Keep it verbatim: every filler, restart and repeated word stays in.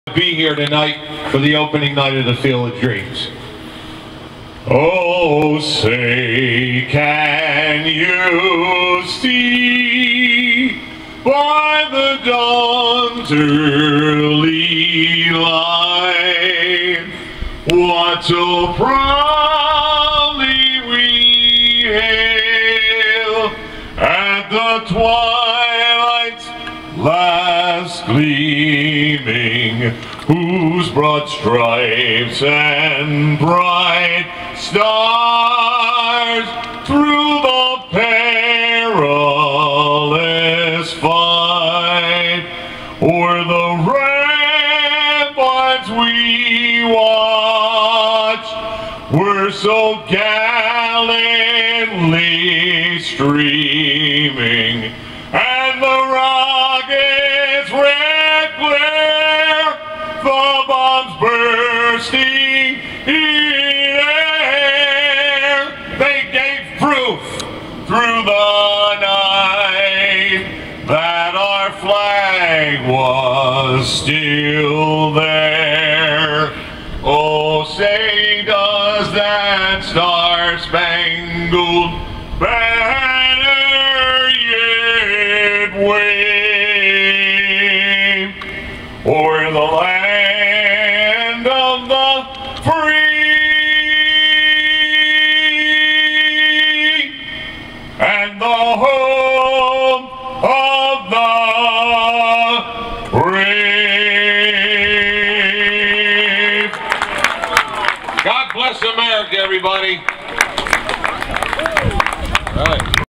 Be here tonight for the opening night of the Field of Dreams. Oh, say, can you see by the dawn's early light what so proudly we hail at the twilight's last gleaming, whose broad stripes and bright stars through the perilous fight o'er the ramparts we watched were so gallantly streaming, and the rockets' red glare, the bombs bursting in air, they gave proof through the night that our flag was still there. Oh, say, does that star-spangled banner yet wave o'er the land of the free and the home of the brave? God bless America, everybody. All right.